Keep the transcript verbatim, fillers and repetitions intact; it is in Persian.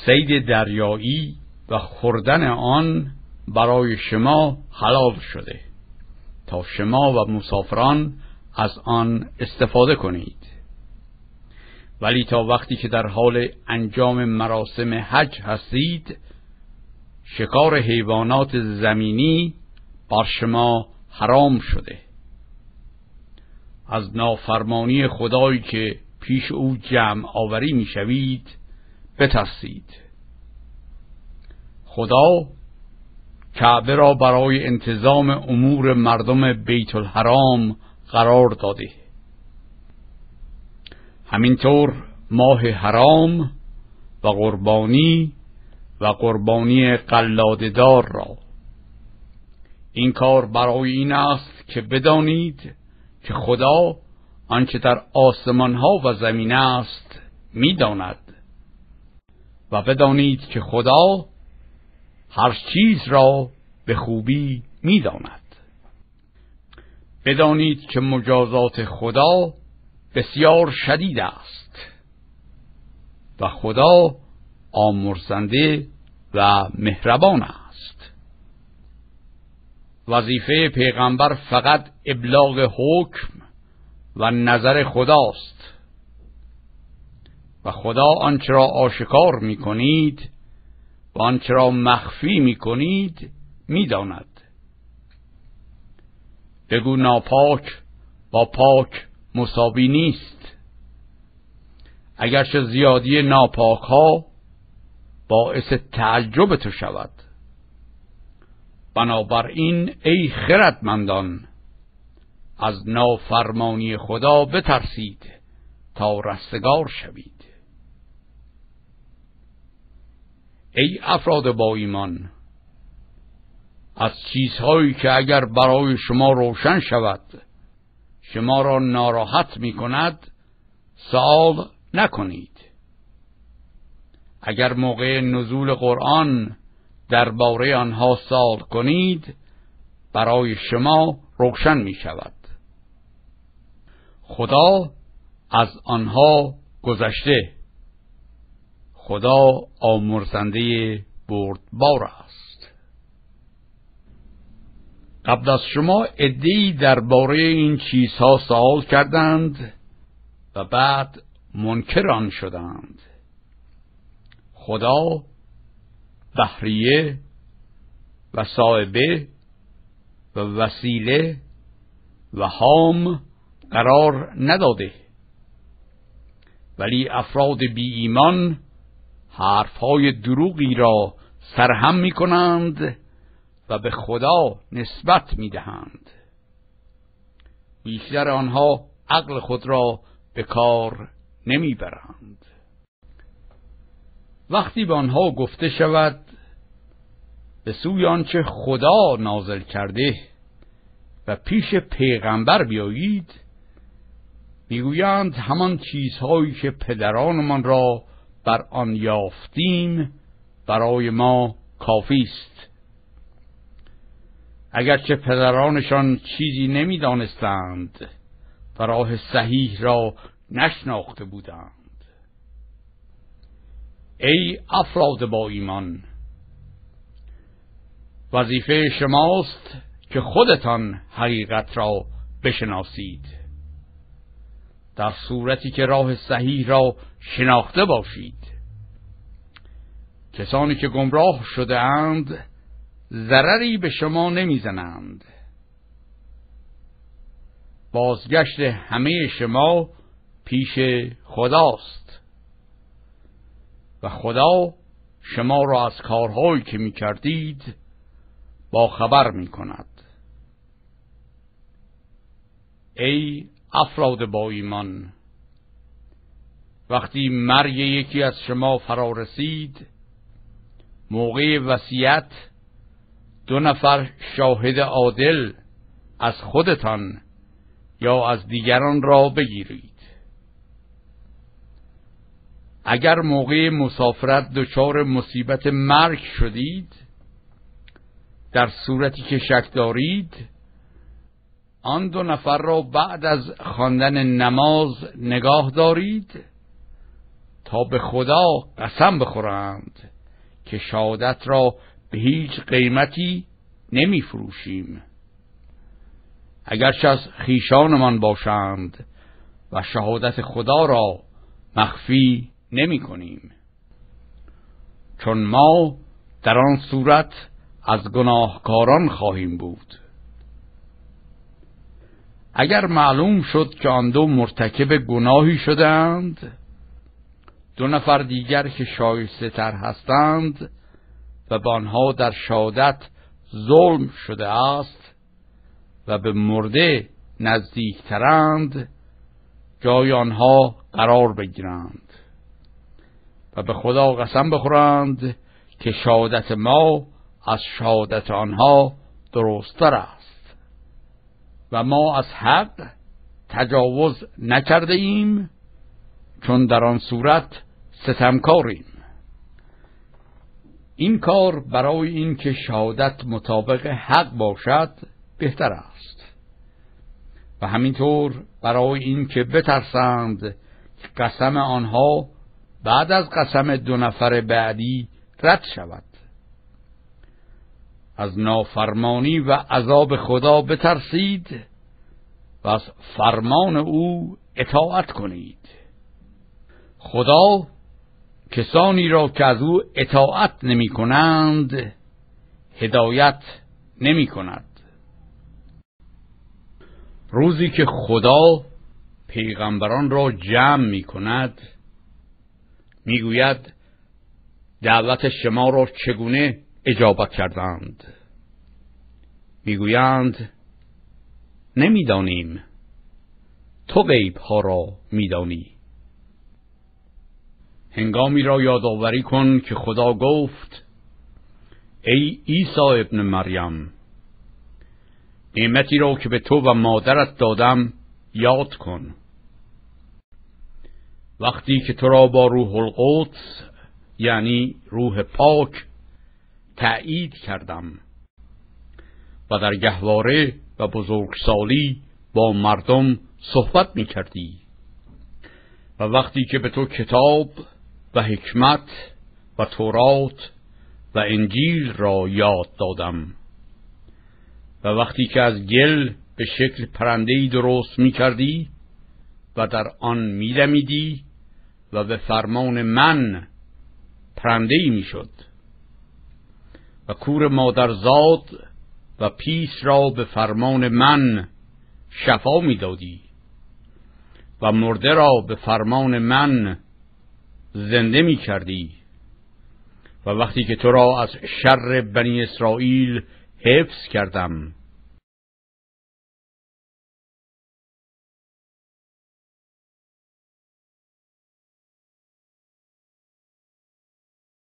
صید دریایی و خوردن آن برای شما حلال شده تا شما و مسافران از آن استفاده کنید. ولی تا وقتی که در حال انجام مراسم حج هستید، شکار حیوانات زمینی بر شما حرام شده. از نافرمانی خدایی که پیش او جمع آوری می شوید بترسید. خدا کعبه را برای انتظام امور مردم بیت الحرام قرار داده. همینطور ماه حرام و قربانی و قربانی قلاده‌دار را. این کار برای این است که بدانید که خدا آنچه در آسمان ها و زمین است می‌داند و بدانید که خدا هر چیز را به خوبی می‌داند. بدانید که مجازات خدا بسیار شدید است و خدا آمرزنده و مهربان است. وظیفه پیغمبر فقط ابلاغ حکم و نظر خداست و خدا آنچه را آشکار می کنید و آنچه را مخفی می کنید می داند. بگو ناپاک با پاک مساوی نیست، اگرچه زیادی ناپاک ها باعث تعجب تو شود. بنابراین ای خردمندان، از نافرمانی خدا بترسید تا رستگار شوید. ای افراد با ایمان، از چیزهایی که اگر برای شما روشن شود شما را ناراحت می کند سؤال نکنید. اگر موقع نزول قرآن درباره آنها سؤال کنید برای شما روشن می شود. خدا از آنها گذشته. خدا آمرزنده بردبار است. قبل از شما عده‌ای درباره این چیزها سؤال کردند و بعد منکر آن شدند. خدا بحریه و صاحبه و وسیله و حام قرار نداده، ولی افراد بی ایمان حرفهای دروغی را سرهم می کنند و به خدا نسبت می دهند. بیشتر آنها عقل خود را به کار نمی برند. وقتی به آنها گفته شود به سوی آنچه خدا نازل کرده و پیش پیغمبر بیایید، میگویند همان چیزهایی که پدرانمان را بر آن یافتیم برای ما کافی است. اگرچه پدرانشان چیزی نمیدانستند و راه صحیح را نشناخته بودند. ای افراد با ایمان، وظیفه شماست که خودتان حقیقت را بشناسید، در صورتی که راه صحیح را شناخته باشید. کسانی که گمراه شده اند ضرری به شما نمیزنند. بازگشت همه شما پیش خداست و خدا شما را از کارهایی که می کردید با خبر می کند. ای افراد با ایمان، وقتی مرگ یکی از شما فرا رسید، موقع وصیت دو نفر شاهد عادل از خودتان یا از دیگران را بگیرید. اگر موقع مسافرت دچار مصیبت مرگ شدید، در صورتی که شک دارید آن دو نفر را بعد از خواندن نماز نگاه دارید تا به خدا قسم بخورند که شهادت را به هیچ قیمتی نمی فروشیم، اگرچه از خویشانمان باشند و شهادت خدا را مخفی نمی کنیم، چون ما در آن صورت از گناهکاران خواهیم بود. اگر معلوم شد که آن دو مرتکب گناهی شدند، دو نفر دیگر که شایسته تر هستند و به آنها در شهادت ظلم شده است و به مرده نزدیک ترند، جای آنها قرار بگیرند و به خدا قسم بخورند که شهادت ما از شهادت آنها درست‌تر است و ما از حق تجاوز نکرده ایم، چون در آن صورت ستمکاریم. این کار برای این که شهادت مطابق حق باشد بهتر است و همینطور برای این که بترسند که قسم آنها بعد از قسم دو نفر بعدی رد شود. از نافرمانی و عذاب خدا بترسید و از فرمان او اطاعت کنید. خدا کسانی را که از او اطاعت نمی کنند هدایت نمی کند. روزی که خدا پیغمبران را جمع می کند، می گوید دعوت شما را چگونه اجابت کردند؟ می گویند نمی دانیم، تو غیب ها را می دانی. هنگامی را یادآوری کن که خدا گفت ای عیسی ابن مریم، نعمتی را که به تو و مادرت دادم یاد کن. وقتی که تو را با روح القدس یعنی روح پاک تأیید کردم و در گهواره و بزرگسالی با مردم صحبت می کردی و وقتی که به تو کتاب و حکمت و تورات و انجیل را یاد دادم و وقتی که از گل به شکل پرنده‌ای درست می کردی و در آن می دمیدی و به فرمان من پرنده‌ای می شد و کور مادرزاد و پیس را به فرمان من شفا می دادی و مرده را به فرمان من زنده می کردی و وقتی که تو را از شر بنی اسرائیل حفظ کردم